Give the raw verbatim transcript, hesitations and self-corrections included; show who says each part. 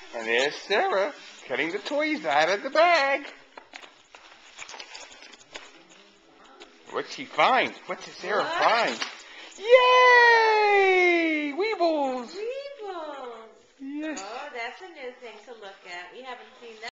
Speaker 1: And there's Sarah cutting the toys out of the bag. What's she find? What's Sarah
Speaker 2: What?
Speaker 1: find? Yay! Weebles!
Speaker 2: Weebles!
Speaker 1: Yes.
Speaker 2: Oh, that's a new thing to look at. We haven't seen that.